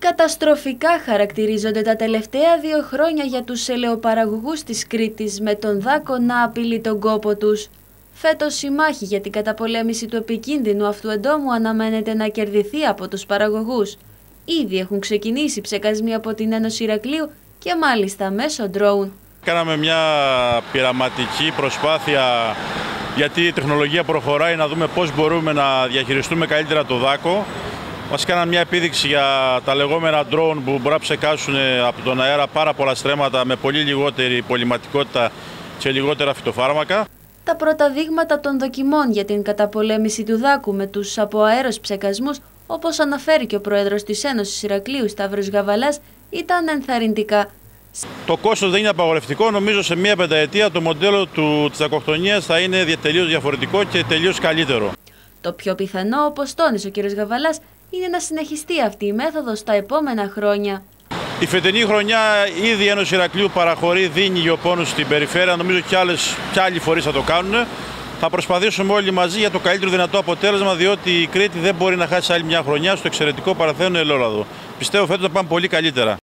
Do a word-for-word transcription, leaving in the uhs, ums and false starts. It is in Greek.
Καταστροφικά χαρακτηρίζονται τα τελευταία δύο χρόνια για τους ελαιοπαραγωγούς της Κρήτης, με τον δάκο να απειλεί τον κόπο τους. Φέτος η μάχη για την καταπολέμηση του επικίνδυνου αυτού εντόμου αναμένεται να κερδιθεί από τους παραγωγούς. Ήδη έχουν ξεκινήσει ψεκασμοί από την Ένωση Ηρακλείου και μάλιστα μέσω ντρόουν. Κάναμε μια πειραματική προσπάθεια, γιατί η τεχνολογία προχωράει, να δούμε πώς μπορούμε να διαχειριστούμε καλύτερα το δάκο. Μας κάναν μια επίδειξη για τα λεγόμενα drone που μπορεί να ψεκάσουν από τον αέρα πάρα πολλά στρέμματα με πολύ λιγότερη πολυματικότητα και λιγότερα φυτοφάρμακα. Τα πρώτα δείγματα των δοκιμών για την καταπολέμηση του δάκου με τους από αέρος ψεκασμούς, όπως αναφέρει και ο πρόεδρος της Ένωσης Ηρακλείου Σταύρος Γαβαλάς, ήταν ενθαρρυντικά. Το κόστος δεν είναι απαγορευτικό. Νομίζω σε μία πενταετία το μοντέλο του, της δακοκτονίας θα είναι τελείως διαφορετικό και τελείως καλύτερο. Το πιο πιθανό, όπως τόνισε ο κ. Γαβαλάς, είναι να συνεχιστεί αυτή η μέθοδος τα επόμενα χρόνια. Η φετινή χρονιά ήδη η Ένωση Ηρακλείου παραχωρεί, δίνει γεωπόνους στην περιφέρεια. Νομίζω και, άλλες, και άλλοι φορείς θα το κάνουν. Θα προσπαθήσουμε όλοι μαζί για το καλύτερο δυνατό αποτέλεσμα, διότι η Κρήτη δεν μπορεί να χάσει άλλη μια χρονιά στο εξαιρετικό παραθένο ελαιόλαδο. Πιστεύω φέτος θα πάμε πολύ καλύτερα.